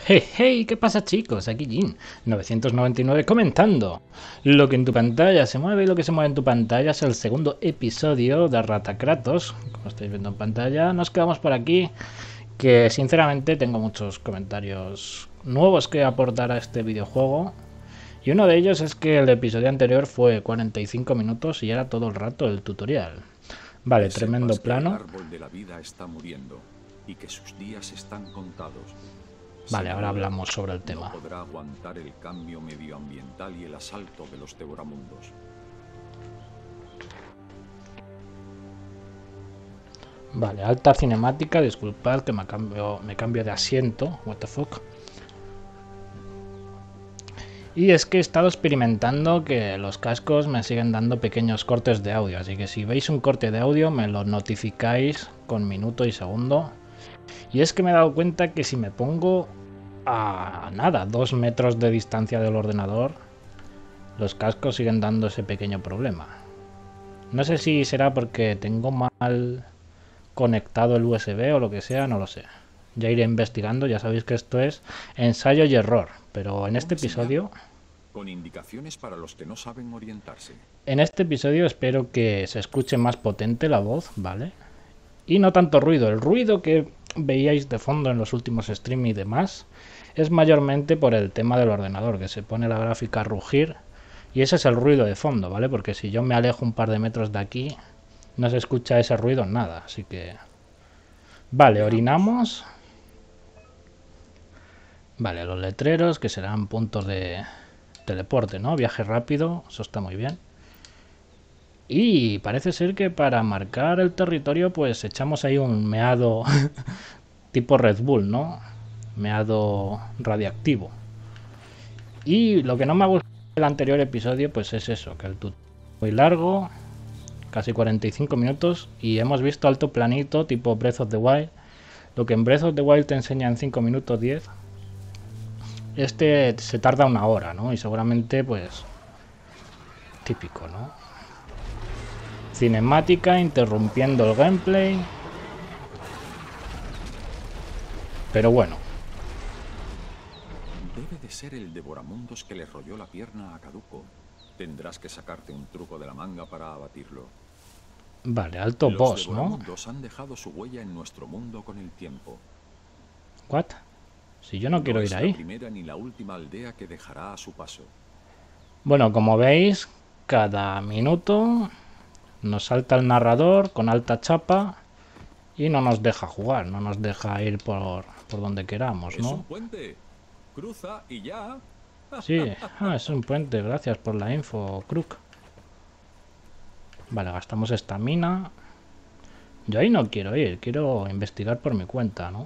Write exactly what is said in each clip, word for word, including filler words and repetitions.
Hey, hey, ¿qué pasa chicos? Aquí Jin, novecientos noventa y nueve comentando. Lo que en tu pantalla se mueve y lo que se mueve en tu pantalla es el segundo episodio de Ratacratos. Como estáis viendo en pantalla, nos quedamos por aquí, que sinceramente tengo muchos comentarios nuevos que aportar a este videojuego. Y uno de ellos es que el episodio anterior fue cuarenta y cinco minutos y era todo el rato el tutorial. Vale, Que tremendo sepas que el plano. árbol de la vida está muriendo y que sus días están contados. Vale, Sin ahora duda, hablamos sobre el no tema. podrá aguantar el cambio medioambiental y el asalto de los devoramundos. Vale, alta cinemática, disculpad que me cambio, me cambio de asiento, what the fuck. Y es que he estado experimentando que los cascos me siguen dando pequeños cortes de audio, así que si veis un corte de audio me lo notificáis con minuto y segundo. Y es que me he dado cuenta que si me pongo a nada, dos metros de distancia del ordenador, los cascos siguen dando ese pequeño problema. No sé si será porque tengo mal conectado el U S B o lo que sea, no lo sé. Ya iré investigando, ya sabéis que esto es ensayo y error, pero en este Una señal episodio... con indicaciones para los que no saben orientarse. En este episodio espero que se escuche más potente la voz, ¿vale? Y no tanto ruido. El ruido que veíais de fondo en los últimos streams y demás es mayormente por el tema del ordenador, que se pone la gráfica a rugir y ese es el ruido de fondo, ¿vale? Porque si yo me alejo un par de metros de aquí, no se escucha ese ruido en nada, así que... Vale, Veamos. orinamos. Vale, los letreros, que serán puntos de teleporte, ¿no? Viaje rápido, eso está muy bien. Y parece ser que para marcar el territorio, pues echamos ahí un meado tipo Red Bull, ¿no? Meado radiactivo. Y lo que no me ha gustado del anterior episodio, pues es eso, que el tutorial es muy largo, casi cuarenta y cinco minutos, y hemos visto alto planito tipo Breath of the Wild. Lo que en Breath of the Wild te enseña en cinco minutos diez, este se tarda una hora, ¿no? Y seguramente, pues, típico, ¿no? Cinemática interrumpiendo el gameplay. Pero bueno. Debe de ser el devoramundos que le rolló la pierna a Caduco. Tendrás que sacarte un truco de la manga para abatirlo. Vale, alto Los boss, ¿no? devoramundos han dejado su huella en nuestro mundo con el tiempo. ¿What? Si yo no, No quiero es ir la ahí. primera ni la última aldea que dejará a su paso. Bueno, como veis, cada minuto nos salta el narrador con alta chapa y no nos deja jugar, no nos deja ir por, por donde queramos, Es un ¿no? puente. Cruza y ya. Sí, ah, es un puente, gracias por la info, Crook. Vale, gastamos estamina. Yo ahí no quiero ir, quiero investigar por mi cuenta, ¿no?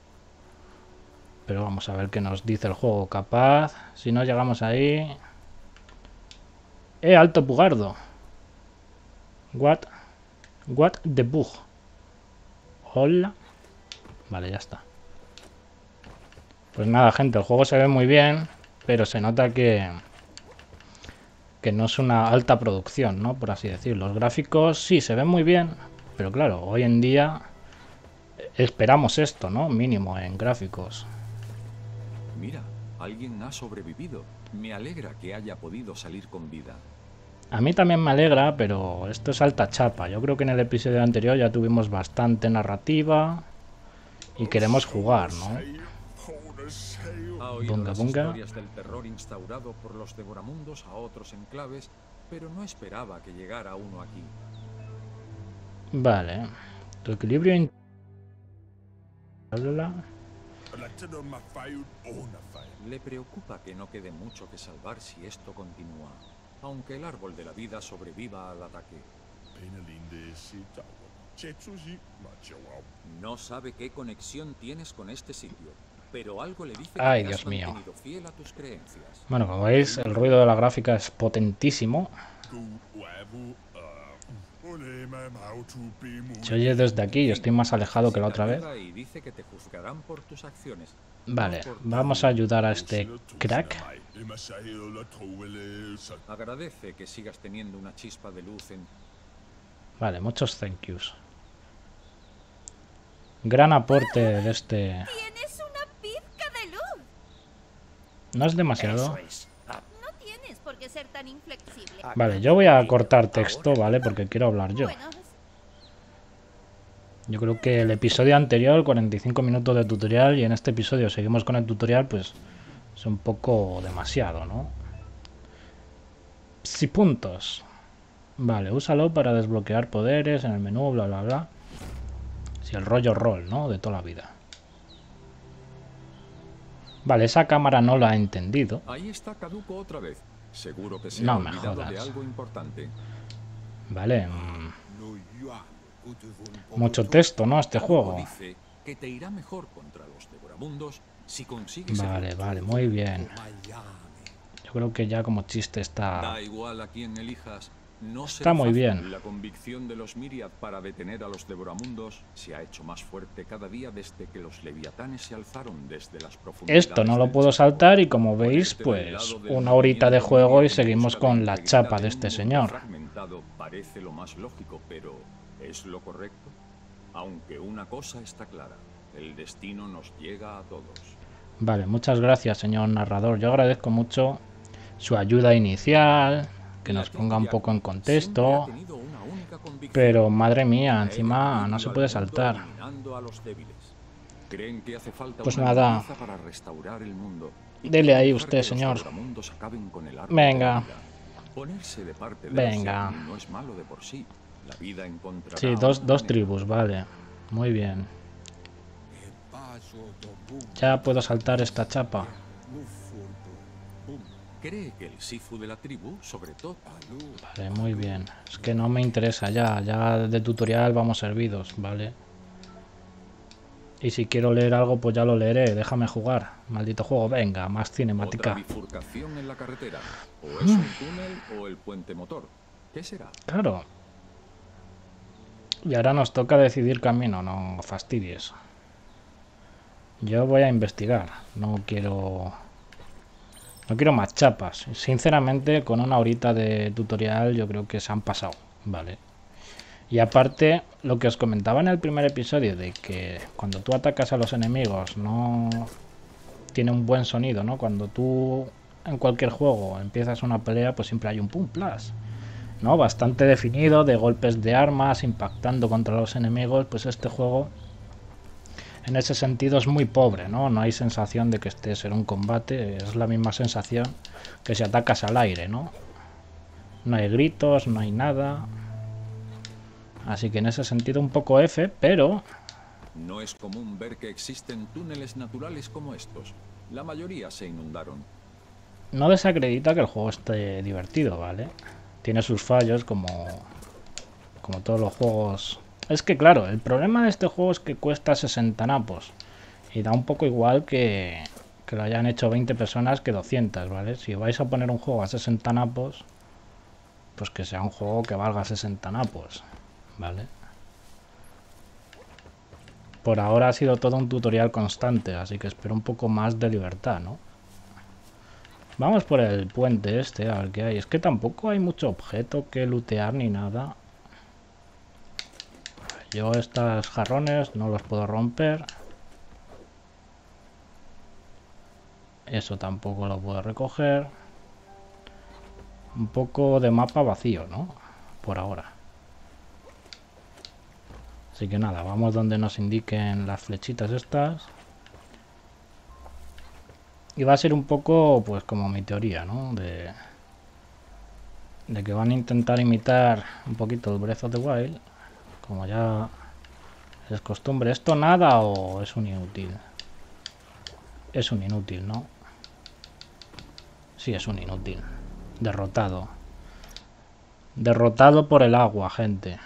Pero vamos a ver qué nos dice el juego. Capaz, si no llegamos ahí... ¡Eh, alto pugardo! What? What the bug? Hola. Vale, ya está. Pues nada, gente, el juego se ve muy bien, pero se nota que... que no es una alta producción, ¿no? Por así decirlo. Los gráficos sí se ven muy bien, pero claro, hoy en día esperamos esto, ¿no? Mínimo en gráficos. Mira, alguien ha sobrevivido. Me alegra que haya podido salir con vida. A mí también me alegra, pero esto es alta chapa. Yo creo que en el episodio anterior ya tuvimos bastante narrativa y queremos jugar, ¿no? Ha oído Bunga, las bunga. historias del terror instaurado por los devoramundos a otros enclaves, pero no esperaba que llegara uno aquí. Vale. Tu equilibrio... in- Le preocupa que no quede mucho que salvar si esto continúa, aunque el árbol de la vida sobreviva al ataque. No sabe qué conexión tienes con este sitio, pero algo le dice que Ay, te has Dios mío. mantenido fiel a tus creencias. Bueno, como veis, el ruido de la gráfica es potentísimo. Se oye desde aquí, yo estoy más alejado que la otra vez. Y dice que te juzgarán por tus acciones. Vale, vamos a ayudar a este crack. Agradece que sigas teniendo una chispa de luz en... Vale, muchos thank yous. Gran aporte de este... ¡Tienes una pizca de luz! No es demasiado. Eso es. Ah, No tienes por qué ser tan inflexible. Vale, yo voy a cortar texto, ¿vale? Porque quiero hablar yo. Bueno, Yo creo que el episodio anterior, cuarenta y cinco minutos de tutorial, y en este episodio seguimos con el tutorial, pues es un poco demasiado, ¿no? Sí, puntos. Vale, úsalo para desbloquear poderes en el menú, bla, bla, bla. Sí, el rollo rol, ¿no? De toda la vida. Vale, esa cámara no la he entendido. Ahí está Caduco otra vez. Seguro que se No ha me olvidado jodas. de algo importante. Vale. mm, Mucho texto, ¿no? Este Caduco juego. dice que te irá mejor contra los devoramundos si consigues... Vale, vale, muy bien. Yo creo que ya como chiste está... Da igual a quién elijas. No Está será muy fácil. bien. La convicción de los Myriad para detener a los devoramundos se ha hecho más fuerte cada día desde que los leviatanes se alzaron desde las profundidades. Esto no lo del puedo charco. saltar y como veis, Ponerte del pues lado del una horita de movimiento juego y Myriad en seguimos busca de con la integridad chapa de un este mundo señor. fragmentado parece lo más lógico, pero ¿es lo correcto? Aunque una cosa está clara, el destino nos llega a todos. Vale, muchas gracias, señor narrador. Yo agradezco mucho su ayuda inicial, que nos ponga un poco en contexto. Pero madre mía, encima no se puede saltar. Pues nada. Dele ahí usted, señor. Venga. Venga. Sí, dos, dos tribus, vale. Muy bien. Ya puedo saltar esta chapa. Cree que el Sifu de la tribu, sobre todo... Vale, muy bien. Es que no me interesa ya. Ya de tutorial vamos servidos, ¿vale? Y si quiero leer algo, pues ya lo leeré. Déjame jugar. Maldito juego. Venga, más cinemática. Otra bifurcación en la carretera. O es un túnel o el puente motor. ¿Qué será? Claro. Y ahora nos toca decidir camino. No fastidies. Yo voy a investigar. No quiero... No quiero más chapas. Sinceramente, con una horita de tutorial yo creo que se han pasado. Vale. Y aparte, lo que os comentaba en el primer episodio, de que cuando tú atacas a los enemigos no tiene un buen sonido, ¿no? Cuando tú en cualquier juego empiezas una pelea, pues siempre hay un pum plus, ¿no? Bastante definido, de golpes de armas, impactando contra los enemigos. Pues este juego, en ese sentido, es muy pobre, ¿no? No hay sensación de que estés en un combate. Es la misma sensación que si atacas al aire, ¿no? No hay gritos, no hay nada. Así que en ese sentido un poco F, pero... No es común ver que existen túneles naturales como estos. La mayoría se inundaron. No desacredita que el juego esté divertido, ¿vale? Tiene sus fallos como... Como todos los juegos... Es que claro, el problema de este juego es que cuesta sesenta napos. Y da un poco igual que, que lo hayan hecho veinte personas que doscientas, ¿vale? Si vais a poner un juego a sesenta napos, pues que sea un juego que valga sesenta napos, ¿vale? Por ahora ha sido todo un tutorial constante, así que espero un poco más de libertad, ¿no? Vamos por el puente este, a ver qué hay. Es que tampoco hay mucho objeto que lootear ni nada. Yo estos jarrones no los puedo romper. Eso tampoco lo puedo recoger. Un poco de mapa vacío, ¿no? Por ahora. Así que nada, vamos donde nos indiquen las flechitas estas. Y va a ser un poco, pues como mi teoría, ¿no? De, de que van a intentar imitar un poquito el Breath of the Wild. Como ya es costumbre. ¿Esto nada o es un inútil? Es un inútil, ¿no? Sí, es un inútil. Derrotado. Derrotado por el agua, gente.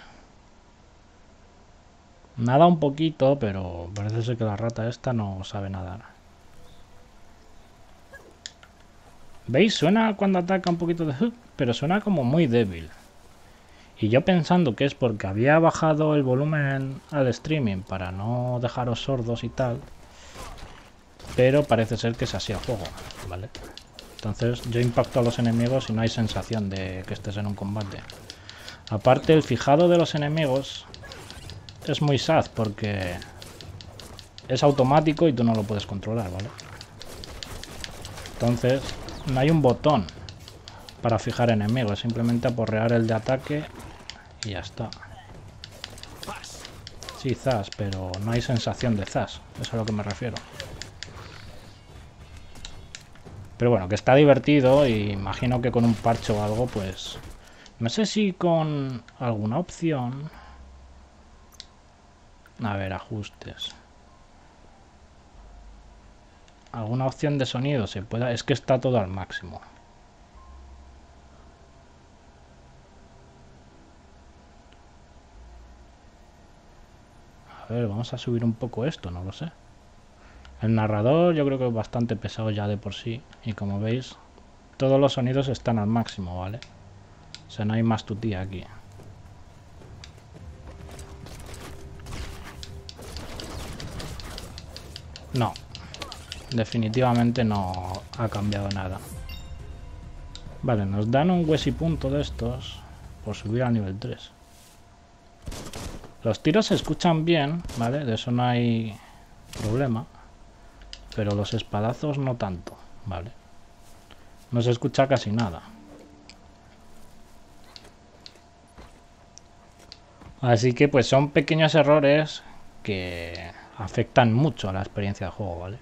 Nada un poquito, pero parece ser que la rata esta no sabe nadar. ¿Veis? Suena cuando ataca un poquito de... Pero suena como muy débil. Y yo pensando que es porque había bajado el volumen al streaming para no dejaros sordos y tal. Pero parece ser que es así el juego, ¿vale? Entonces yo impacto a los enemigos y no hay sensación de que estés en un combate. Aparte, el fijado de los enemigos es muy sad porque es automático y tú no lo puedes controlar, ¿vale? Entonces, no hay un botón para fijar enemigos, simplemente aporrear el de ataque y ya está. Sí, zas, pero no hay sensación de zas, eso es a lo que me refiero. Pero bueno, que está divertido y imagino que con un parche o algo, pues... No sé si con alguna opción... A ver, ajustes. Alguna opción de sonido se pueda... Es que está todo al máximo. A ver, vamos a subir un poco esto, no lo sé. El narrador yo creo que es bastante pesado ya de por sí. Y como veis, todos los sonidos están al máximo, ¿vale? O sea, no hay más tutía aquí. No. Definitivamente no ha cambiado nada. Vale, nos dan un huesipunto de estos por subir al nivel tres. Los tiros se escuchan bien, ¿vale? De eso no hay problema. Pero los espadazos no tanto, ¿vale? No se escucha casi nada. Así que pues son pequeños errores que afectan mucho a la experiencia de juego, ¿vale?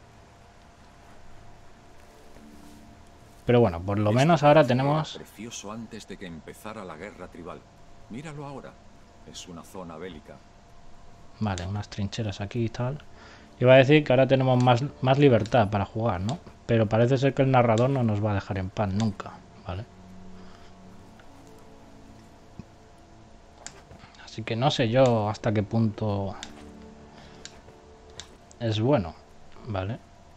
Pero bueno, por lo menos ahora tenemos... Precioso antes de que empezara la guerra tribal. Míralo ahora. Es una zona bélica. Vale, unas trincheras aquí y tal. Iba a decir que ahora tenemos más, más libertad para jugar, ¿no? Pero parece ser que el narrador no nos va a dejar en paz nunca, ¿vale? Así que no sé yo hasta qué punto es bueno, ¿vale?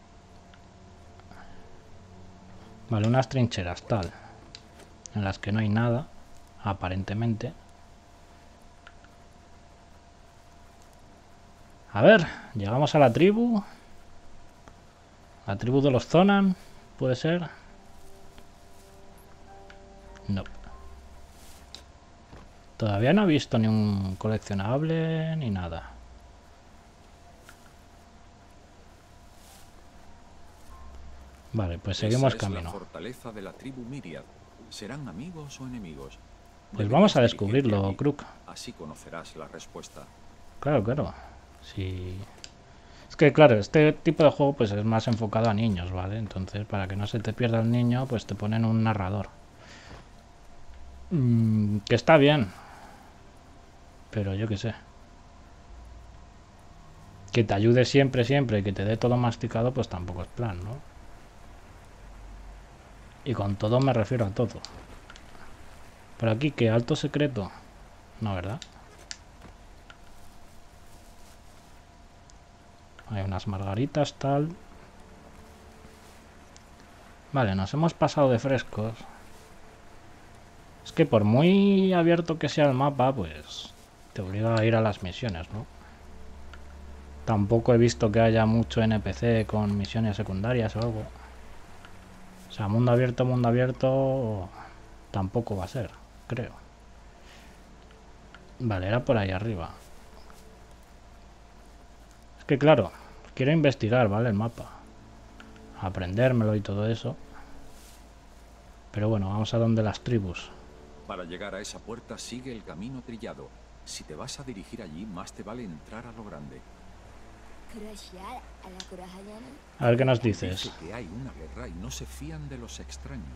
Vale, unas trincheras tal, en las que no hay nada, aparentemente. A ver, llegamos a la tribu. La tribu de los Zonan, ¿puede ser? No. Todavía no he visto ni un coleccionable ni nada. Vale, pues seguimos Esa es camino. la fortaleza de la tribu Myriad. ¿Serán amigos o enemigos? Pues Debes vamos a dirigirte descubrirlo, allí. Crook. Así conocerás la respuesta. Claro, claro. Sí. Es que claro, este tipo de juego pues es más enfocado a niños, ¿vale? Entonces, para que no se te pierda el niño, pues te ponen un narrador. Mm, que está bien. Pero yo qué sé. Que te ayude siempre, siempre, y que te dé todo masticado, pues tampoco es plan, ¿no? Y con todo me refiero a todo. Por aquí, ¿qué? ¿Alto secreto? No, ¿verdad? Hay unas margaritas, tal. Vale, nos hemos pasado de frescos. Es que por muy abierto que sea el mapa, pues te obliga a ir a las misiones, ¿no? Tampoco he visto que haya mucho N P C con misiones secundarias o algo. O sea, mundo abierto, mundo abierto tampoco va a ser, creo. Vale, era por ahí arriba. Es que claro, quiero investigar, ¿vale? El mapa. Aprendérmelo y todo eso. Pero bueno, vamos a donde las tribus. Para llegar a esa puerta sigue el camino trillado. Si te vas a dirigir allí, más te vale entrar a lo grande. A ver qué nos dices. Dice que hay una guerra y no se fían de los extraños.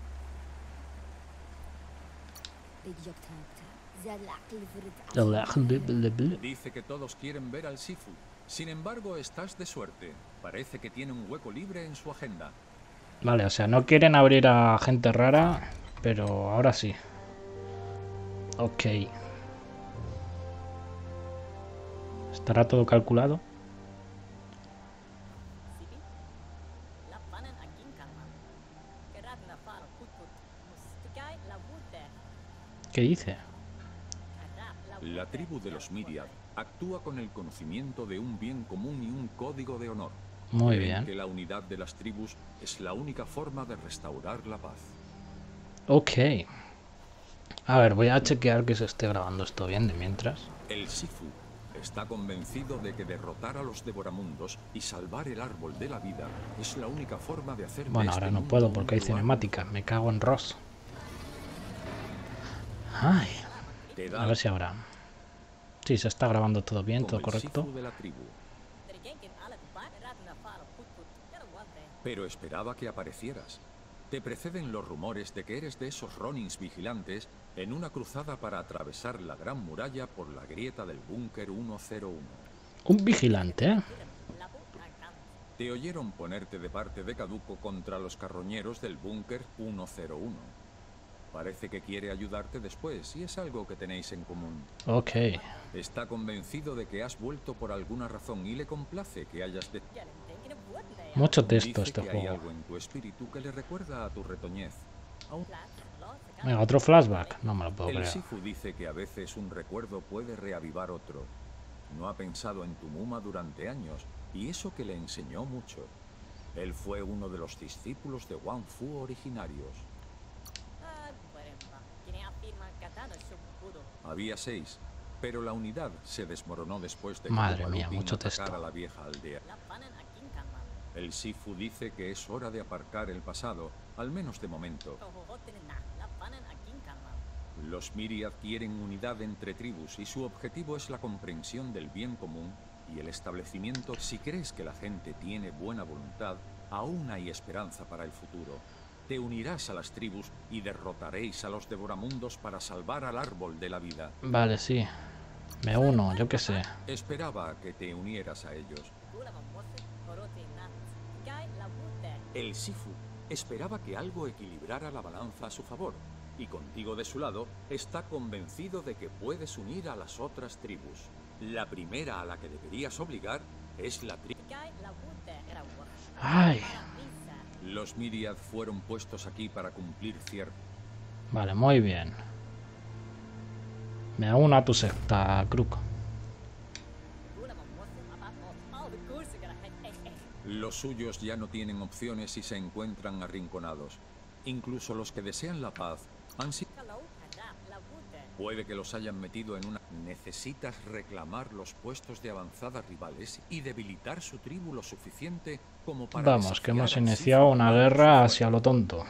Dice que todos quieren ver al Sifu. Sin embargo, estás de suerte. Parece que tiene un hueco libre en su agenda. Vale, o sea, no quieren abrir a gente rara, pero ahora sí. Ok. ¿Estará todo calculado? ¿Qué dice? La tribu de los Myriad actúa con el conocimiento de un bien común y un código de honor. Muy Creen bien. que la unidad de las tribus es la única forma de restaurar la paz. Ok. A ver, voy a chequear que se esté grabando esto bien de mientras. El Sifu Está convencido de que derrotar a los devoramundos y salvar el árbol de la vida es la única forma de hacer. Bueno, ahora no puedo porque hay cinemática. Me cago en Ross. Ay. A ver si ahora. Sí, se está grabando todo bien, todo correcto. De la tribu. Pero esperaba que aparecieras. Te preceden los rumores de que eres de esos Ronins vigilantes en una cruzada para atravesar la gran muralla por la grieta del búnker ciento uno. Un vigilante, ¿eh? Te oyeron ponerte de parte de Caduco contra los carroñeros del búnker ciento uno. Parece que quiere ayudarte después y es algo que tenéis en común. Ok. Está convencido de que has vuelto por alguna razón y le complace que hayas de... Mucho texto Dice este que juego. hay algo en tu espíritu que le recuerda a tu retoñez. Aún... Venga, otro flashback. No me lo puedo El creer. Sifu dice que a veces un recuerdo puede reavivar otro. No ha pensado en tu Muma durante años, y eso que le enseñó mucho. Él fue uno de los discípulos de Wang Fu originarios. Había seis, pero la unidad se desmoronó después de que Madre Upa mía, Lupin mucho atacara texto. a la vieja aldea. El Sifu dice que es hora de aparcar el pasado, al menos de momento. Los Myriad quieren unidad entre tribus y su objetivo es la comprensión del bien común y el establecimiento. Si crees que la gente tiene buena voluntad, aún hay esperanza para el futuro. Te unirás a las tribus y derrotaréis a los devoramundos para salvar al árbol de la vida. Vale, sí. Me uno, yo qué sé. Esperaba que te unieras a ellos. El Sifu esperaba que algo equilibrara la balanza a su favor, y contigo de su lado, está convencido de que puedes unir a las otras tribus. La primera a la que deberías obligar es la tribu. Ay. Los Myriad fueron puestos aquí para cumplir cierto. Vale, muy bien. Me uno a tu secta, Kruk. Los suyos ya no tienen opciones y se encuentran arrinconados. Incluso los que desean la paz han sido... Puede que los hayan metido en una... Necesitas reclamar los puestos de avanzada rivales y debilitar su tribu lo suficiente como para... Vamos, que hemos desafiar al iniciado Sifu una para guerra su hacia fuerza. lo tonto.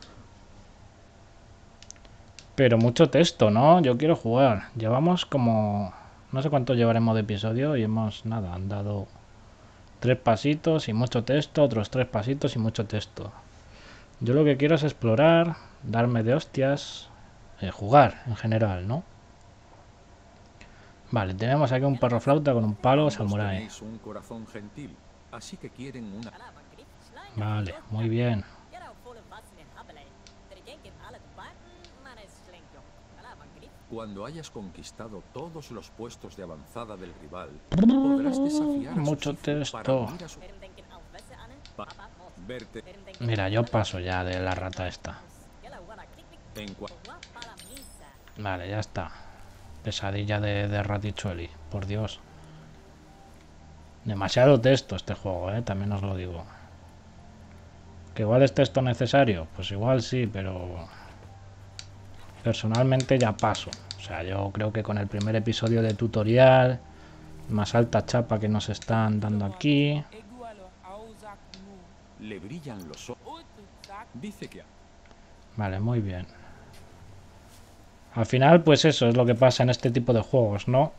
Pero mucho texto, ¿no? Yo quiero jugar. Llevamos como... No sé cuánto llevaremos de episodio y hemos, nada, han dado tres pasitos y mucho texto, otros tres pasitos y mucho texto. Yo lo que quiero es explorar, darme de hostias, eh, jugar en general, ¿no? Vale, tenemos aquí un perro flauta con un palo Ambos samurái. tenéis un corazón gentil, así que quieren una... Vale, muy bien. Cuando hayas conquistado todos los puestos de avanzada del rival, podrás desafiar a su Mucho Sifu texto. para unir a su... Pa- verte Mira, yo paso ya de la rata esta. en cua- Vale, ya está. Pesadilla de, de Ratichueli, por Dios. Demasiado texto este juego, ¿eh? También os lo digo. ¿Que igual es texto necesario? Pues igual sí, pero... Personalmente ya paso. O sea, yo creo que con el primer episodio de tutorial, más alta chapa que nos están dando aquí... le brillan los ojos. Dice que... Vale, muy bien. Al final, pues eso es lo que pasa en este tipo de juegos, ¿no?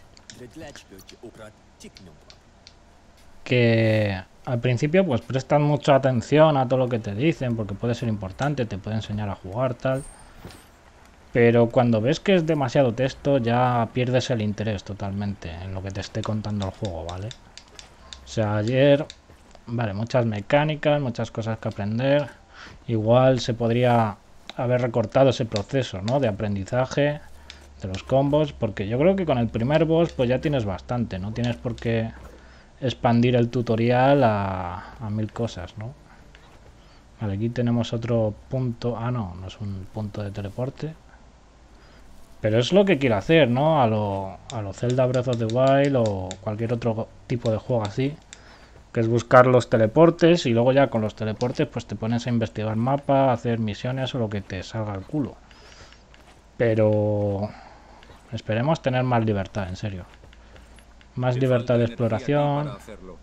Que al principio pues prestan mucha atención a todo lo que te dicen porque puede ser importante, te puede enseñar a jugar, tal. Pero cuando ves que es demasiado texto ya pierdes el interés totalmente en lo que te esté contando el juego, ¿vale? O sea, ayer, vale, muchas mecánicas, muchas cosas que aprender. Igual se podría haber recortado ese proceso, ¿no? De aprendizaje de los combos, porque yo creo que con el primer boss pues ya tienes bastante, no tienes por qué expandir el tutorial a, a mil cosas, ¿no? Vale, aquí tenemos otro punto. Ah, no, no es un punto de teleporte. Pero es lo que quiero hacer, ¿no? A lo, a lo Zelda Breath of the Wild o cualquier otro tipo de juego así. Que es buscar los teleportes y luego ya con los teleportes pues te pones a investigar mapa, hacer misiones o lo que te salga al culo. Pero esperemos tener más libertad, en serio. Más libertad de exploración.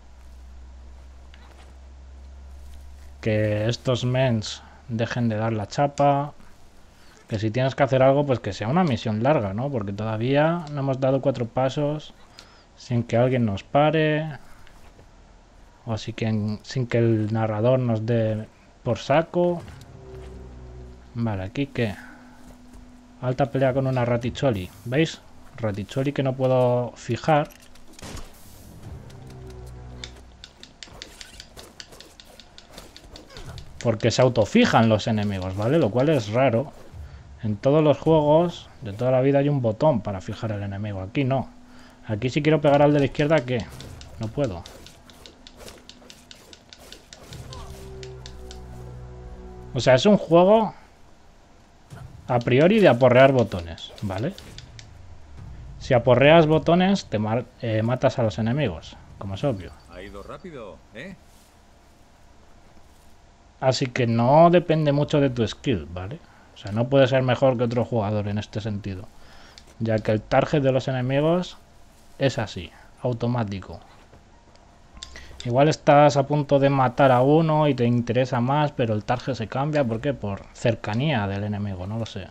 Que estos mens dejen de dar la chapa. Que si tienes que hacer algo, pues que sea una misión larga, ¿no? Porque todavía no hemos dado cuatro pasos sin que alguien nos pare. O así que, sin que el narrador nos dé por saco. Vale, aquí que... Alta pelea con una raticholi. ¿Veis? Raticholi que no puedo fijar. Porque se autofijan los enemigos, ¿vale? Lo cual es raro. En todos los juegos de toda la vida hay un botón para fijar el enemigo. Aquí no. Aquí si quiero pegar al de la izquierda, ¿qué? No puedo. O sea, es un juego a priori de aporrear botones, ¿vale? Si aporreas botones, te ma eh, matas a los enemigos, como es obvio. Ha ido rápido, ¿eh? Así que no depende mucho de tu skill, ¿vale? O sea, no puedes ser mejor que otro jugador en este sentido. Ya que el target de los enemigos es así, automático. Igual estás a punto de matar a uno y te interesa más, pero el target se cambia. ¿Por qué? Por cercanía del enemigo, no lo sé.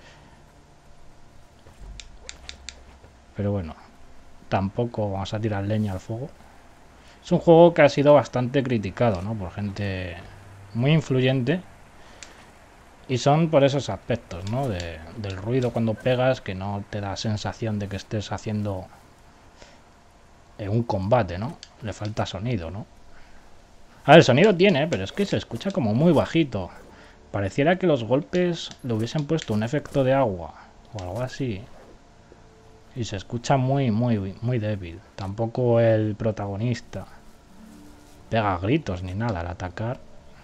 Pero bueno, tampoco vamos a tirar leña al fuego. Es un juego que ha sido bastante criticado, ¿no? Por gente muy influyente. Y son por esos aspectos, ¿no? De, del ruido cuando pegas, que no te da sensación de que estés haciendo eh, un combate, ¿no? Le falta sonido, ¿no? A ver, el sonido tiene, pero es que se escucha como muy bajito. Pareciera que los golpes le hubiesen puesto un efecto de agua o algo así. Y se escucha muy, muy, muy débil. Tampoco el protagonista pega gritos ni nada al atacar.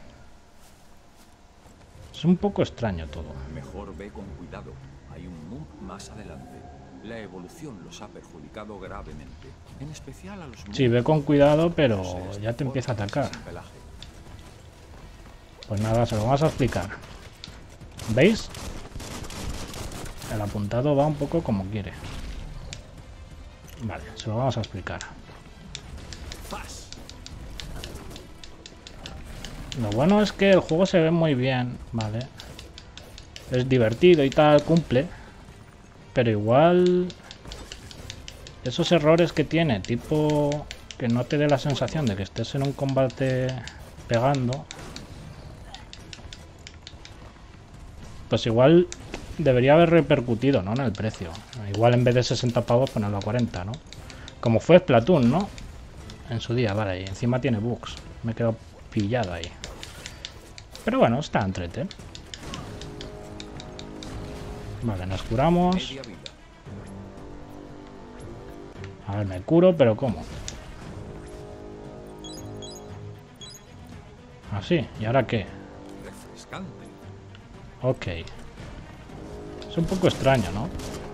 Es un poco extraño todo. Mejor ve con cuidado. Hay un mump más adelante. La evolución los ha perjudicado gravemente. En especial a los... Sí, ve con cuidado, pero ya te empieza a atacar. Pues nada, se lo vamos a explicar. ¿Veis? El apuntado va un poco como quiere. Vale, se lo vamos a explicar. Lo bueno es que el juego se ve muy bien, ¿vale? Es divertido y tal, cumple. Pero igual... esos errores que tiene, tipo... que no te dé la sensación de que estés en un combate pegando... pues igual debería haber repercutido, ¿no? En el precio. Igual en vez de sesenta pavos ponerlo a cuarenta, ¿no? Como fue Splatoon, ¿no? En su día, vale, y encima tiene bugs. Me he quedado pillado ahí. Pero bueno, está entrete. Vale, nos curamos. A ver, me curo, pero ¿cómo? Así, ¿y ahora qué? Ok. Es un poco extraño, ¿no?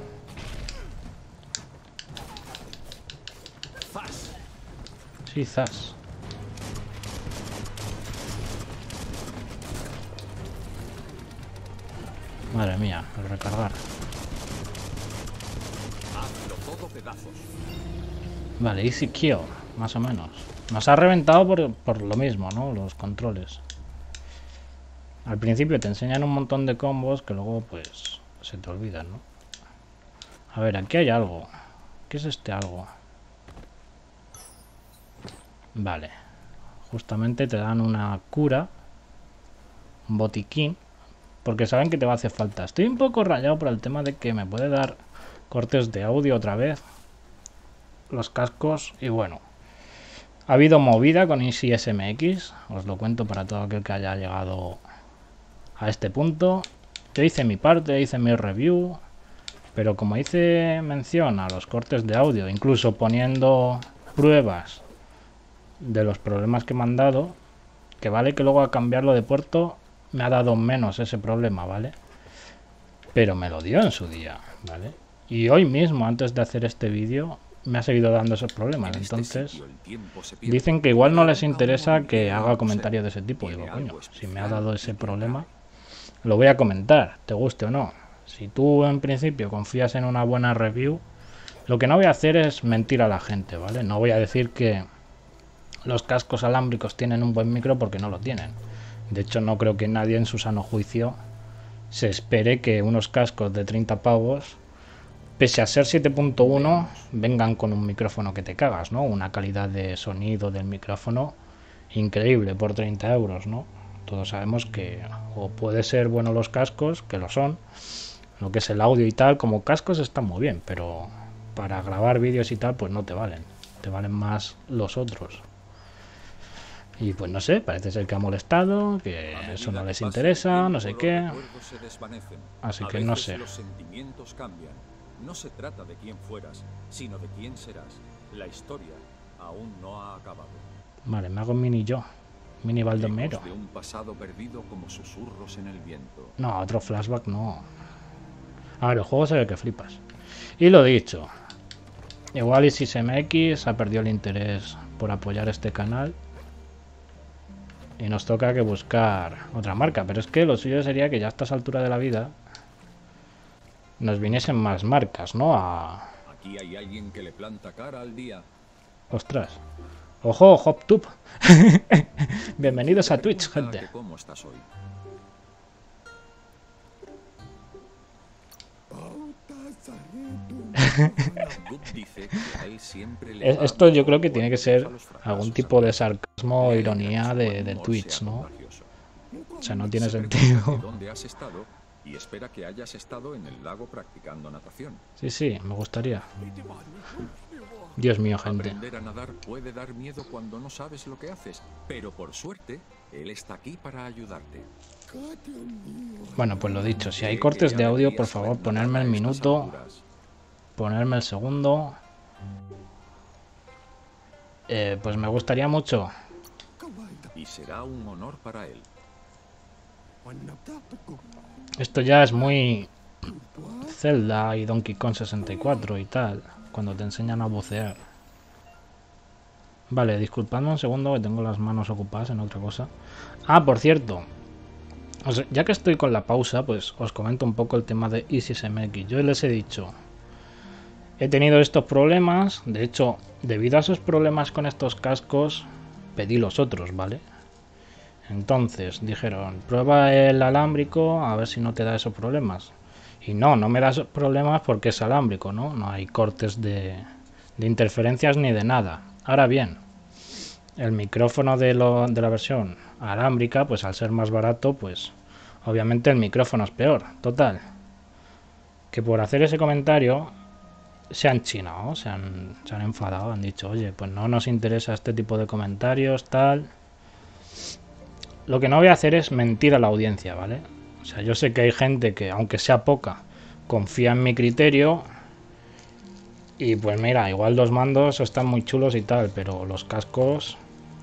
Sí, zas. Madre mía, al recargar. Vale, easy kill, más o menos. Nos ha reventado por, por lo mismo, ¿no? Los controles. Al principio te enseñan un montón de combos que luego, pues, se te olvidan, ¿no? A ver, aquí hay algo. ¿Qué es este algo? Vale. Justamente te dan una cura. Un botiquín. Porque saben que te va a hacer falta. Estoy un poco rayado por el tema de que me puede dar cortes de audio otra vez. Los cascos. Y bueno. Ha habido movida con Easy S M X. Os lo cuento para todo aquel que haya llegado a este punto. Yo hice mi parte, hice mi review. Pero como hice mención a los cortes de audio, incluso poniendo pruebas de los problemas que me han dado, que vale que luego a cambiarlo de puerto me ha dado menos ese problema, ¿vale? Pero me lo dio en su día, ¿vale? Y hoy mismo, antes de hacer este vídeo, me ha seguido dando esos problemas. Entonces, dicen que igual no les interesa que haga comentarios de ese tipo. Digo, coño, si me ha dado ese problema, lo voy a comentar, te guste o no. Si tú en principio confías en una buena review, Lo que no voy a hacer es mentir a la gente, ¿vale? No voy a decir que los cascos alámbricos tienen un buen micro porque no lo tienen. De hecho, no creo que nadie en su sano juicio se espere que unos cascos de treinta pavos, pese a ser siete punto uno, vengan con un micrófono que te cagas, ¿no? Una calidad de sonido del micrófono increíble por treinta euros, ¿no? Todos sabemos que o puede ser bueno los cascos, que lo son, lo que es el audio y tal, como cascos están muy bien, pero para grabar vídeos y tal, pues no te valen. Te valen más los otros. Y pues no sé, parece ser que ha molestado, que eso no les interesa, no sé qué. Así que no sé. Los sentimientos cambian. No se trata de quién fueras, sino de quién serás. La historia aún no ha acabado. Vale, me hago mini yo. Mini Baldomero. De un pasado perdido como susurros en el viento. No, otro flashback no. A ver, el juego se ve que flipas. Y lo dicho. Igual y si ISISMX ha perdido el interés por apoyar este canal. Y nos toca que buscar otra marca. Pero es que lo suyo sería que ya a estas alturas de la vida nos viniesen más marcas, ¿no? A... Aquí hay alguien que le planta cara al día. Ostras. Ojo, HopTube. Bienvenidos a Twitch, gente. ¿Cómo estás hoy? Esto yo creo que tiene que ser algún tipo de sarcasmo o ironía de, de Twitch, ¿no? O sea, no tiene sentido. ¿Dónde has estado? Y espera que hayas estado en el lago practicando natación. Sí, sí, me gustaría. Dios mío, gente. Aprender a nadar puede dar miedo cuando no sabes lo que haces, pero por suerte, él está aquí para ayudarte. Bueno, pues lo dicho, si hay cortes de audio, por favor, ponerme el minuto, ponerme el segundo. Eh, pues me gustaría mucho. Y será un honor para él. Esto ya es muy Zelda y Donkey Kong sesenta y cuatro y tal, cuando te enseñan a bucear. Vale, disculpadme un segundo que tengo las manos ocupadas en otra cosa. Ah, por cierto, o sea, ya que estoy con la pausa, pues os comento un poco el tema de ISISMX. Yo les he dicho, he tenido estos problemas, de hecho, debido a esos problemas con estos cascos, pedí los otros, ¿vale? Entonces dijeron, prueba el alámbrico a ver si no te da esos problemas. Y no, no me da esos problemas porque es alámbrico, ¿no? No hay cortes de, de interferencias ni de nada. Ahora bien, el micrófono de, lo, de la versión alámbrica, pues al ser más barato, pues obviamente el micrófono es peor. Total, que por hacer ese comentario se han chinado, se han, se han enfadado, han dicho, oye, pues no nos interesa este tipo de comentarios, tal... Lo que no voy a hacer es mentir a la audiencia, ¿vale? O sea, yo sé que hay gente que, aunque sea poca, confía en mi criterio. Y pues mira, igual los mandos están muy chulos y tal, pero los cascos...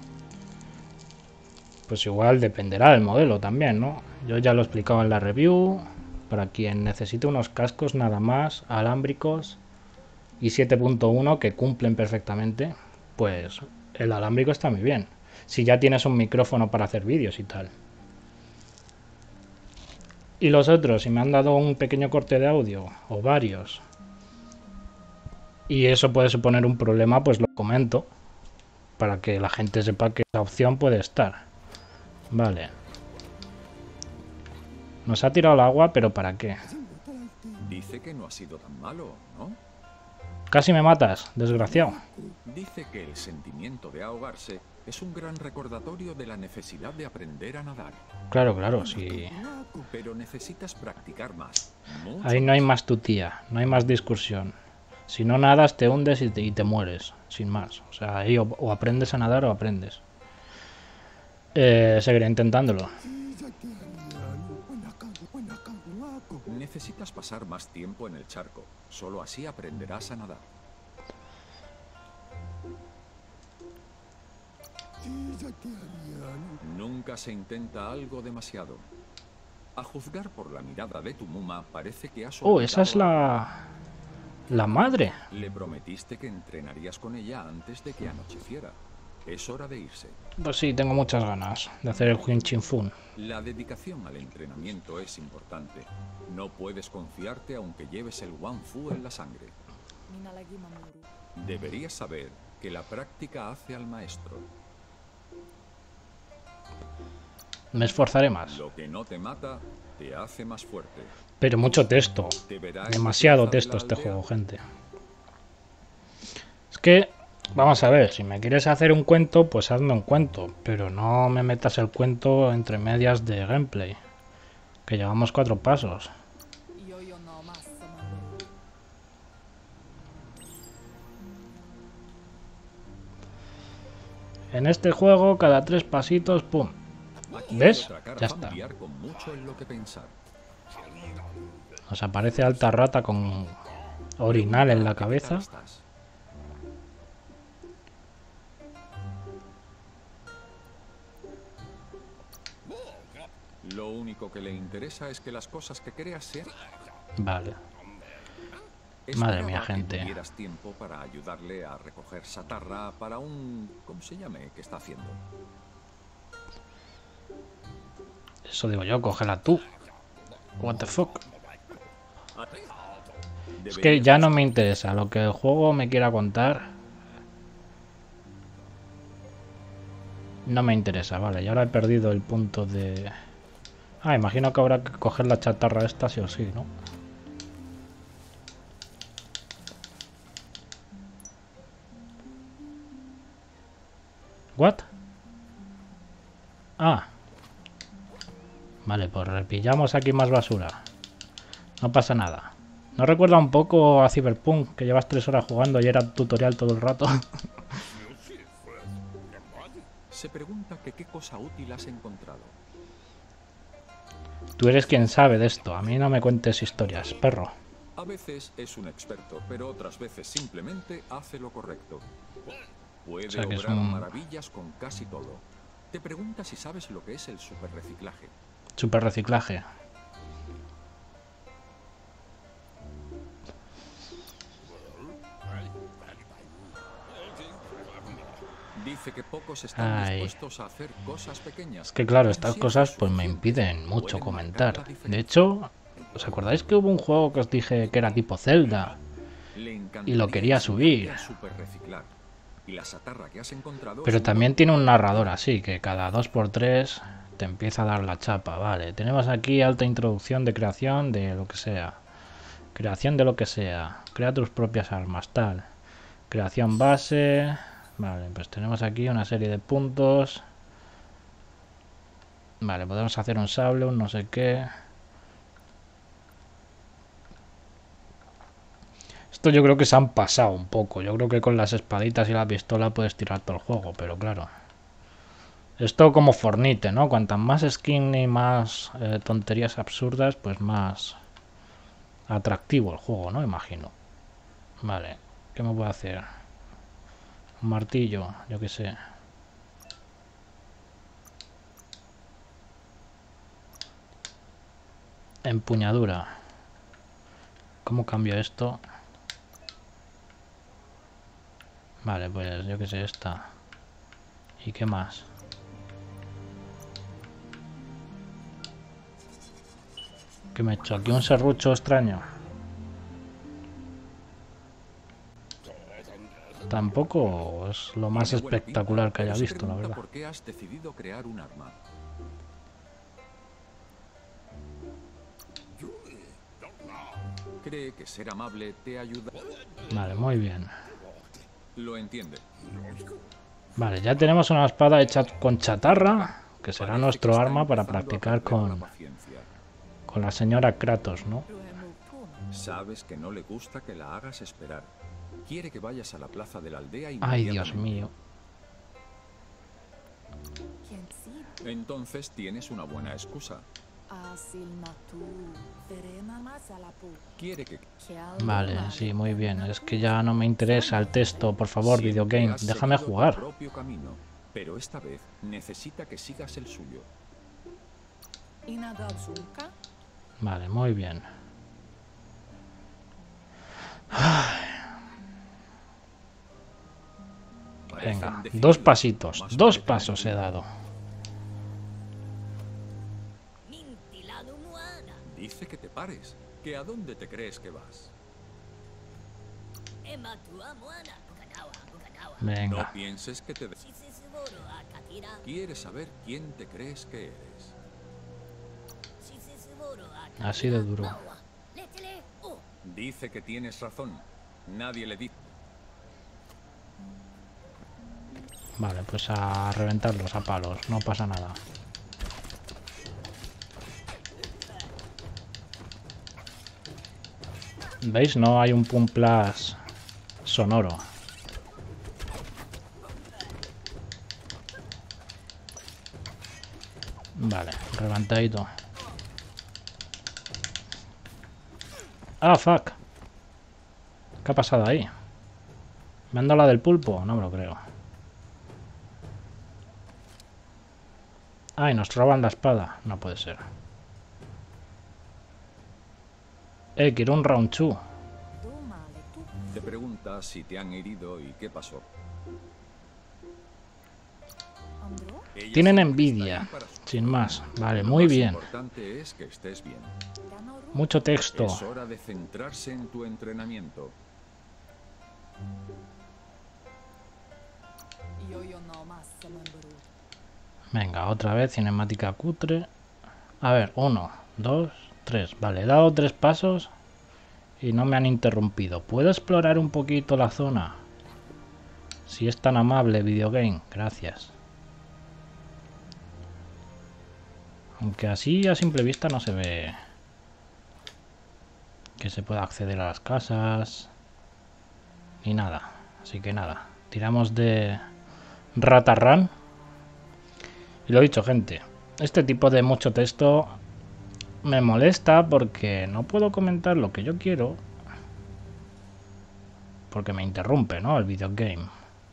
Pues igual dependerá del modelo también, ¿no? Yo ya lo he explicado en la review. Para quien necesite unos cascos nada más, alámbricos y siete punto uno que cumplen perfectamente, pues el alámbrico está muy bien. Si ya tienes un micrófono para hacer vídeos y tal. Y los otros, si me han dado un pequeño corte de audio o varios y eso puede suponer un problema, pues lo comento para que la gente sepa que esa opción puede estar. Vale. Nos ha tirado el agua, pero ¿para qué? Dice que no ha sido tan malo, ¿no? Casi me matas, desgraciado. Dice que el sentimiento de ahogarse es un gran recordatorio de la necesidad de aprender a nadar. Claro, claro, sí. Pero necesitas practicar más. Ahí no hay más tutía, no hay más discusión. Si no nadas te hundes y te, y te mueres, sin más. O sea, ahí o, o aprendes a nadar o aprendes. Eh, seguiré intentándolo. Necesitas pasar más tiempo en el charco. Solo así aprenderás a nadar. Nunca se intenta algo demasiado. A juzgar por la mirada de tu muma, parece que has... Oh, esa es la... la madre. Le prometiste que entrenarías con ella antes de que anocheciera. Es hora de irse. Pues sí, tengo muchas ganas de hacer el Huin Chin Fun. La dedicación al entrenamiento es importante. No puedes confiarte aunque lleves el Wan Fu en la sangre. Deberías saber que la práctica hace al maestro. Me esforzaré más. Lo que no te mata, te hace más fuerte. Pero mucho texto. Te verá en Demasiado la plaza de texto la este aldea. juego, gente. Es que, vamos a ver, si me quieres hacer un cuento, pues hazme un cuento. Pero no me metas el cuento entre medias de gameplay. Que llevamos cuatro pasos. En este juego, cada tres pasitos, pum. Aquí ¿Ves? hay otra cara Ya está. familiar con mucho en lo que pensar. Nos aparece alta rata con orinal en la ¿Qué tal cabeza. estás? Lo único que le interesa es que las cosas que creas sean... Vale. Esperaba Madre mía, que gente. tuvieras tiempo para ayudarle a recoger chatarra para un... ¿cómo se llame? ¿Qué está haciendo? Eso digo yo, cógela tú. What the fuck. Es que ya no me interesa lo que el juego me quiera contar. No me interesa, vale. Y ahora he perdido el punto de... Ah, imagino que habrá que coger la chatarra esta sí o sí, ¿no? ¿What? Ah. Vale, pues repillamos aquí más basura. No pasa nada. ¿No recuerda un poco a Cyberpunk, que llevas tres horas jugando y era tutorial todo el rato? Se pregunta que qué cosa útil has encontrado. Tú eres quien sabe de esto. A mí no me cuentes historias, perro. A veces es un experto, pero otras veces simplemente hace lo correcto. Puede O sea que es obrar un- maravillas con casi todo. Te pregunta si sabes lo que es el superreciclaje. Super reciclaje. Dice que pocos están Ay. dispuestos a hacer cosas pequeñas. Es que claro, pero estas si cosas haces pues me suficiente, impiden mucho pueden comentar. marcar la De diferencia. hecho, ¿os acordáis que hubo un juego que os dije que era tipo Zelda? Le y lo encantaría quería enseñarte subir. a superreciclar. Y la chatarra que has encontrado Pero es un también buen- tiene un narrador así, que cada dos por tres te empieza a dar la chapa. Vale, tenemos aquí alta introducción de creación de lo que sea. Creación de lo que sea. Crea tus propias armas, tal. Creación base. Vale, pues tenemos aquí una serie de puntos. Vale, podemos hacer un sable, un no sé qué. Esto yo creo que se han pasado un poco. Yo creo que con las espaditas y la pistola puedes tirar todo el juego, pero claro. Esto como Fornite, ¿no? Cuantas más skin y más eh, tonterías absurdas, pues más atractivo el juego, ¿no? Imagino. Vale, ¿qué me puedo hacer? Un martillo, yo qué sé. Empuñadura. ¿Cómo cambio esto? Vale, pues yo qué sé, esta. ¿Y qué más? ¿Qué me he hecho? Aquí un serrucho extraño. Tampoco es lo más Tiene buena espectacular pinta, que haya pero se visto, la pregunta verdad. ¿por qué has decidido crear un arma? Cree que ser amable te ayuda. Vale, muy bien. Lo entiende. Vale, ya tenemos una espada hecha con chatarra, que será Parece nuestro que está arma para empezando a practicar perder la con, paciencia. con la señora Kratos, ¿no? Sabes que no le gusta que la hagas esperar. Quiere que vayas a la plaza de la aldea Ay, inmediatamente. Dios mío. Entonces tienes una buena excusa. Quiere que Vale, sí, muy bien. Es que ya no me interesa el texto, por favor, Siempre videogame. has Déjame seguido tu jugar. propio camino, pero esta vez necesita que sigas el suyo. Vale, muy bien. Parecen Venga, decidir dos pasitos. más Dos parecen pasos he decidir. dado. Dice que te pares. ¿Que a dónde te crees que vas? Venga. No pienses que te... de- ¿Quieres saber quién te crees que eres? Así de duro. Dice que tienes razón. Nadie le dice... Vale, pues a reventarlos a palos. No pasa nada. ¿Veis? No hay un pum plus sonoro. Vale, levantadito. Ah, fuck. ¿Qué ha pasado ahí? ¿Me han dado la del pulpo? No me lo creo. Ay, nos roban la espada. No puede ser. Eh, quiero un round two. Te preguntas si te han herido y qué pasó. Ella Tienen siempre envidia. está ahí para su- Sin más. Vale, Lo muy más bien. importante es que estés bien. Mucho texto. Es hora de centrarse en tu entrenamiento. Venga, otra vez cinemática cutre. A ver, uno, dos, tres. Vale, he dado tres pasos y no me han interrumpido. ¿Puedo explorar un poquito la zona? Si es tan amable, videogame. Gracias. Aunque así a simple vista no se ve que se pueda acceder a las casas ni nada. Así que nada, tiramos de Ratarran. Y lo dicho, gente, este tipo de mucho texto me molesta porque no puedo comentar lo que yo quiero porque me interrumpe, ¿no? El videogame.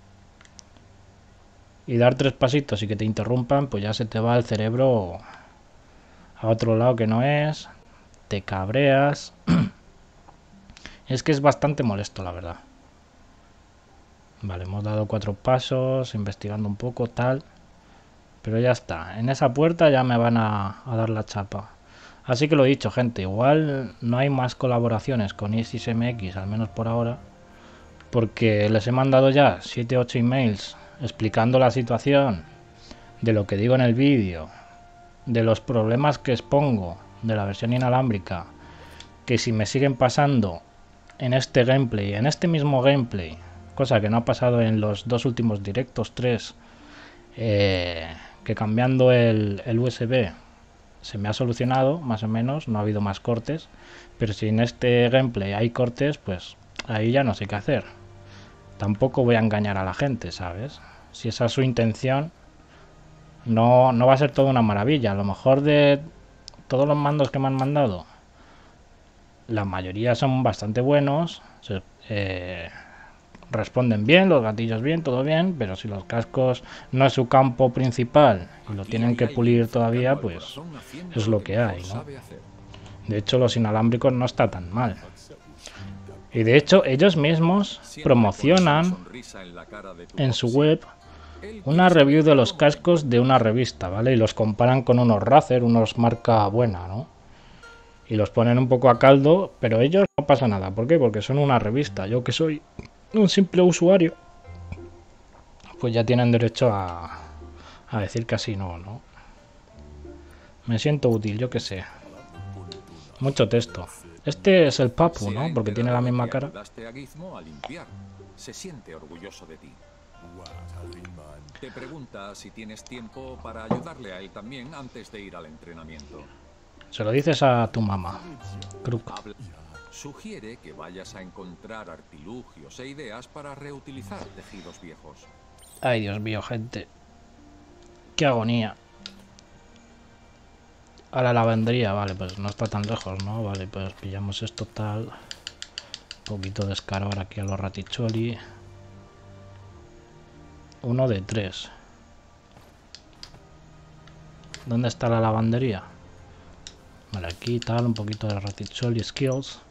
Y dar tres pasitos y que te interrumpan, pues ya se te va el cerebro a otro lado que no es, te cabreas. Es que es bastante molesto, la verdad. Vale, hemos dado cuatro pasos, investigando un poco, tal. Pero ya está, en esa puerta ya me van a, a dar la chapa. Así que lo he dicho, gente, igual no hay más colaboraciones con ISIS M X, al menos por ahora. Porque les he mandado ya siete u ocho emails explicando la situación, de lo que digo en el vídeo, de los problemas que expongo de la versión inalámbrica, que si me siguen pasando en este gameplay, en este mismo gameplay, cosa que no ha pasado en los dos últimos directos, tres, eh, que cambiando el, el U S B se me ha solucionado, más o menos, no ha habido más cortes, pero si en este gameplay hay cortes, pues ahí ya no sé qué hacer. Tampoco voy a engañar a la gente, ¿sabes? Si esa es su intención, no, no va a ser toda una maravilla. A lo mejor de todos los mandos que me han mandado, la mayoría son bastante buenos, se, eh, responden bien, los gatillos bien, todo bien, pero si los cascos no es su campo principal y lo tienen que pulir todavía, pues es lo que hay, ¿no? De hecho, los inalámbricos no está tan mal. Y de hecho, ellos mismos promocionan en su web una review de los cascos de una revista, ¿vale? Y los comparan con unos Razer, unos marca buena, ¿no? Y los ponen un poco a caldo, pero ellos no pasa nada. ¿Por qué? Porque son una revista. Yo que soy un simple usuario, pues ya tienen derecho a, a decir que así no, ¿no? Me siento útil, yo que sé. Mucho texto. Este es el Papu, ¿no? Porque tiene la misma cara. Se siente orgulloso de ti. Te pregunta si tienes tiempo para ayudarle a él también antes de ir al entrenamiento. Se lo dices a tu mamá. Crook. Habla- Sugiere que vayas a encontrar artilugios e ideas para reutilizar tejidos viejos. Ay, Dios mío, gente. Qué agonía. A la lavandería, vale, pues no está tan lejos, ¿no? Vale, pues pillamos esto tal. Un poquito de escarbar aquí a los raticholi. Uno de tres. ¿Dónde está la lavandería? Vale, aquí tal, un poquito de raticholi skills.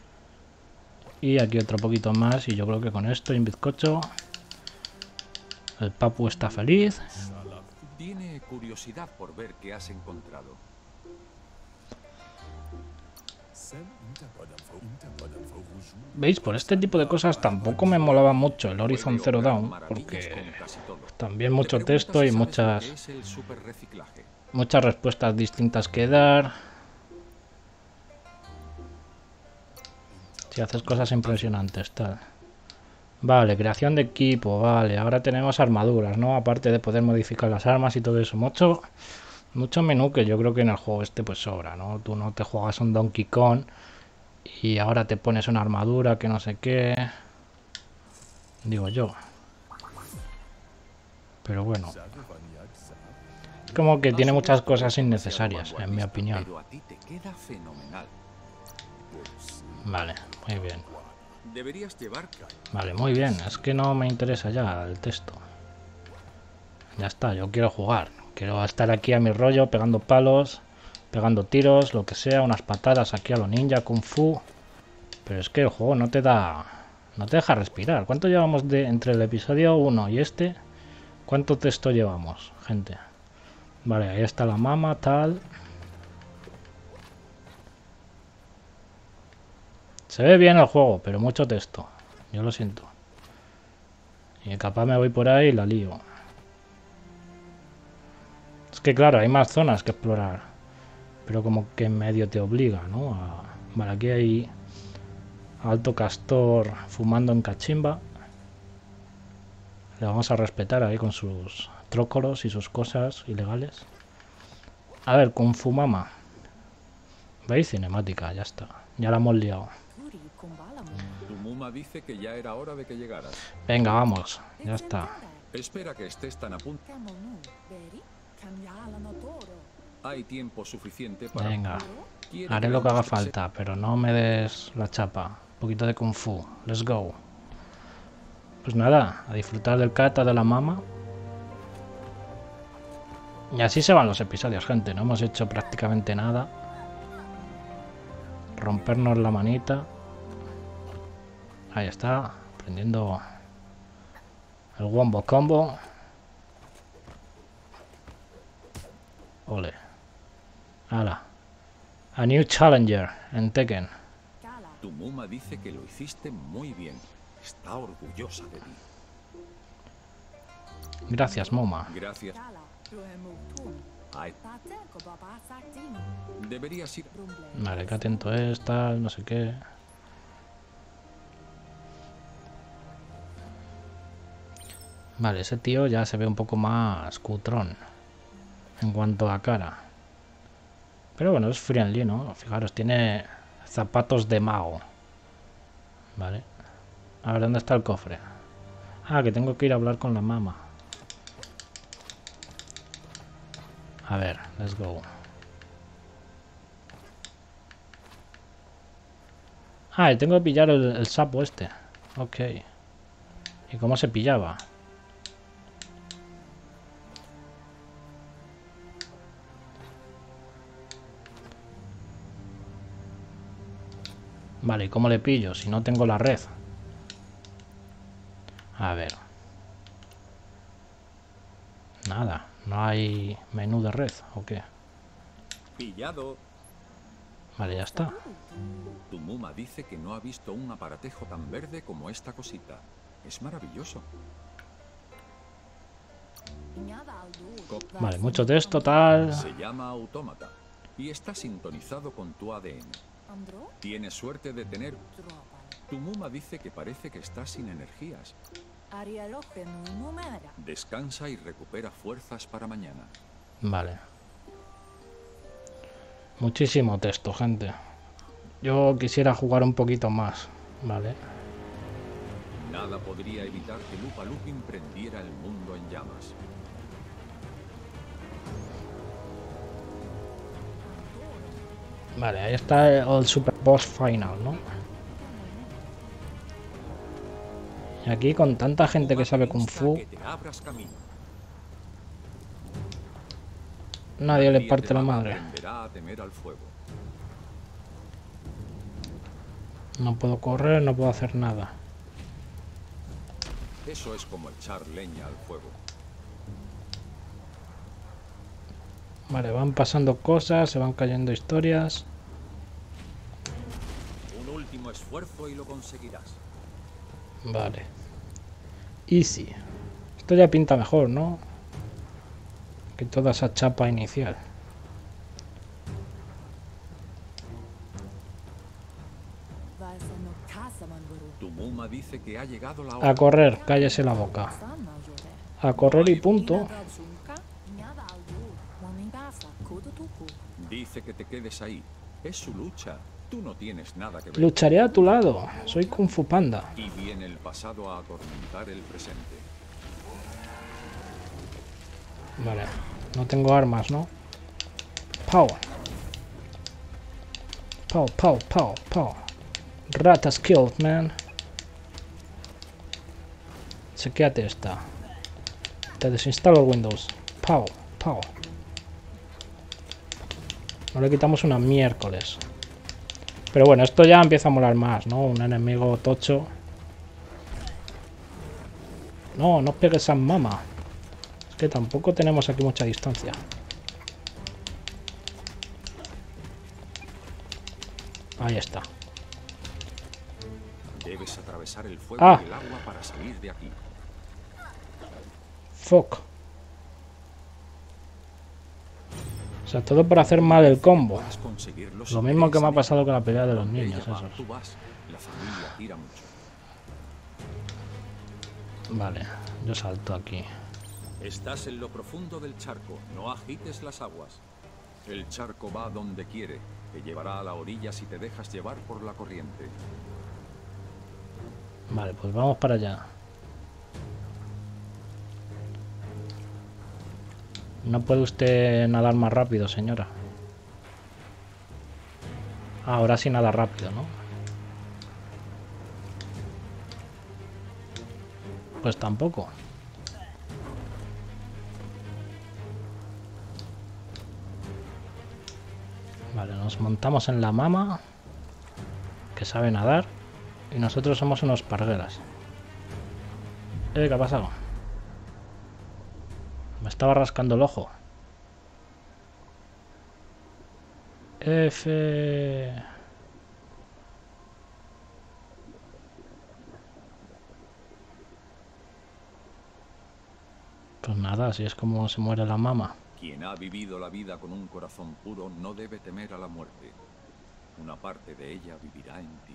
Y aquí otro poquito más y yo creo que con esto y un bizcocho el Papu está feliz. Tiene curiosidad por ver qué has encontrado. ¿Veis? Por este tipo de cosas tampoco me molaba mucho el Horizon Zero Dawn, porque también mucho texto y muchas, muchas respuestas distintas que dar. Si haces cosas impresionantes, tal. Vale, creación de equipo, vale. Ahora tenemos armaduras, ¿no? Aparte de poder modificar las armas y todo eso. Mucho, mucho menú que yo creo que en el juego este pues sobra, ¿no? Tú no te juegas un Donkey Kong y ahora te pones una armadura que no sé qué. Digo yo. Pero bueno. Como que tiene muchas cosas innecesarias, en mi opinión. Vale, muy bien. Vale, muy bien. Es que no me interesa ya el texto. Ya está, yo quiero jugar. Quiero estar aquí a mi rollo, pegando palos, pegando tiros, lo que sea, unas patadas aquí a lo ninja, kung fu. Pero es que el juego no te da... no te deja respirar. ¿Cuánto llevamos de entre el episodio uno y este? ¿Cuánto texto llevamos, gente? Vale, ahí está la mama, tal... Se ve bien el juego, pero mucho texto. Yo lo siento. Y capaz me voy por ahí y la lío. Es que claro, hay más zonas que explorar. Pero como que en medio te obliga, ¿no? A... Vale, aquí hay Alto Castor fumando en cachimba. Le vamos a respetar ahí con sus trócolos y sus cosas ilegales. A ver, Kung Fu Mama. ¿Veis? Cinemática, ya está. Ya la hemos liado. Tu Muma dice que ya era hora de que llegaras. Venga, vamos. Ya está. Espera que estés tan a punto. Hay tiempo suficiente para... Venga. Haré lo que haga falta, pero no me des la chapa. Un poquito de Kung Fu. Let's go. Pues nada, a disfrutar del kata de la mama. Y así se van los episodios, gente. No hemos hecho prácticamente nada. Rompernos la manita. Ahí está, aprendiendo el wombo combo. Ole. Hala. A new challenger en Tekken. Tu Muma dice que lo hiciste muy bien. Está orgullosa de ti. Gracias, Muma. Gracias. Ay. Deberías ir. Vale, que atento es, tal, no sé qué. Vale, ese tío ya se ve un poco más cutrón en cuanto a cara. Pero bueno, es friendly, ¿no? Fijaros, tiene zapatos de mago. Vale. A ver, ¿dónde está el cofre? Ah, que tengo que ir a hablar con la mama. A ver, let's go. Ah, y tengo que pillar el, el sapo este. Ok. ¿Y cómo se pillaba? Vale, ¿y cómo le pillo? Si no tengo la red. A ver. Nada, no hay menú de red, ¿o qué? Pillado. Vale, ya está. Tu Muma dice que no ha visto un aparatejo tan verde como esta cosita. Es maravilloso. Vale, mucho texto, tal. Se llama autómata y está sintonizado con tu A D N. Tienes suerte de tener... Tu Muma dice que parece que estás sin energías. Descansa y recupera fuerzas para mañana. Vale. Muchísimo texto, gente. Yo quisiera jugar un poquito más, ¿vale? Nada podría evitar que Lupa Lupin prendiera el mundo en llamas. Vale, ahí está el Super Boss Final, ¿no? Y aquí con tanta gente que sabe Kung Fu, nadie le parte la madre. No puedo correr, no puedo hacer nada. Eso es como echar leña al fuego. Vale, van pasando cosas, se van cayendo historias. mínimo esfuerzo y lo conseguirás. Vale. Easy. Esto ya pinta mejor, ¿no? Que toda esa chapa inicial. Tu Muma dice que ha llegado la hora. A correr, cállese la boca. A correr y punto. Dice que te quedes ahí. Es su lucha. Tú no tienes nada que ver. Lucharé a tu lado. Soy Kung Fu Panda. Y viene el pasado a atormentar el presente. Vale. No tengo armas, ¿no? Pow. Pow, pow, pow, pow. Ratas killed, man. Chequéate esta. Te desinstalo el Windows. Pow, pow. No le quitamos una miércoles. Pero bueno, esto ya empieza a molar más, ¿no? Un enemigo tocho. No, no pegues a mama. Es que tampoco tenemos aquí mucha distancia. Ahí está. Debes atravesar el fuego Ah. y el agua para salir de aquí. Fuck. O sea, todo por hacer mal el combo. Puedas conseguirlo Lo si mismo que crees me ha en pasado ello. con la pelea de los Donde niños, ella va, esos. tú vas. La familia tira mucho. Vale, yo salto aquí. Estás en lo profundo del charco. No agites las aguas. El charco va donde quiere. Te llevará a la orilla si te dejas llevar por la corriente. Vale, pues vamos para allá. No puede usted nadar más rápido, señora. Ahora sí nada rápido, ¿no? Pues tampoco. Vale, nos montamos en la mama, que sabe nadar, y nosotros somos unos parguelas. Eh, ¿qué ha pasado? Me estaba rascando el ojo. F... Pues nada, así es como se muere la mama. Quien ha vivido la vida con un corazón puro no debe temer a la muerte. Una parte de ella vivirá en ti.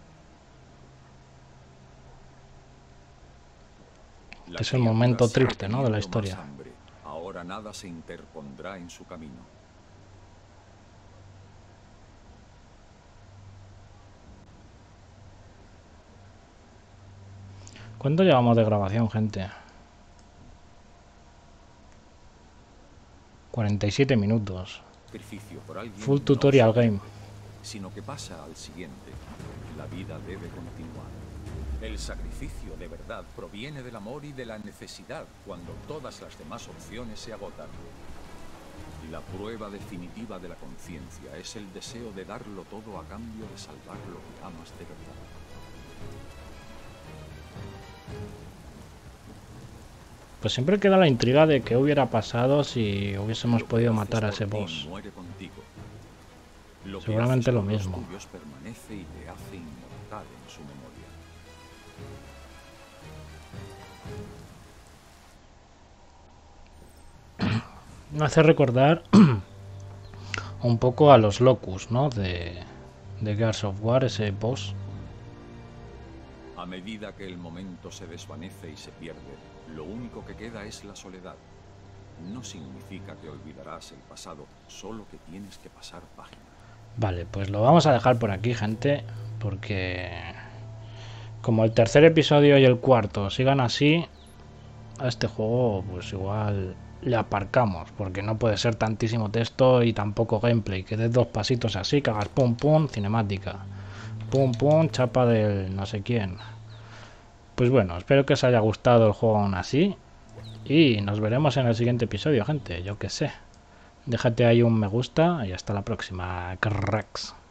La Es el criatura momento sigue triste, ¿no?, de la teniendo historia. más hambre. Ahora nada se interpondrá en su camino. ¿Cuánto llevamos de grabación, gente? cuarenta y siete minutos. Sacrificio por alguien Full no tutorial se game. sino que pasa al siguiente. La vida debe continuar. El sacrificio de verdad proviene del amor y de la necesidad cuando todas las demás opciones se agotan. La prueba definitiva de la conciencia es el deseo de darlo todo a cambio de salvar lo que amas de verdad. Pues siempre queda la intriga de qué hubiera pasado si hubiésemos Lo que podido haces matar a por ese ti boss. muere contigo. Lo que Seguramente haces lo por los mismo. tuyos permanece y te hace inmortal en su memoria. Me hace recordar un poco a los Locus, ¿no? De, de Gears of War, ese boss. A medida que el momento se desvanece y se pierde, lo único que queda es la soledad. No significa que olvidarás el pasado, solo que tienes que pasar página. Vale, pues lo vamos a dejar por aquí, gente, porque como el tercer episodio y el cuarto sigan así, a este juego pues igual le aparcamos, porque no puede ser tantísimo texto y tampoco gameplay, que des dos pasitos así, que hagas pum pum, cinemática, pum pum, chapa del no sé quién. Pues bueno, espero que os haya gustado el juego aún así, y nos veremos en el siguiente episodio, gente, yo que sé. Déjate ahí un me gusta y hasta la próxima, cracks.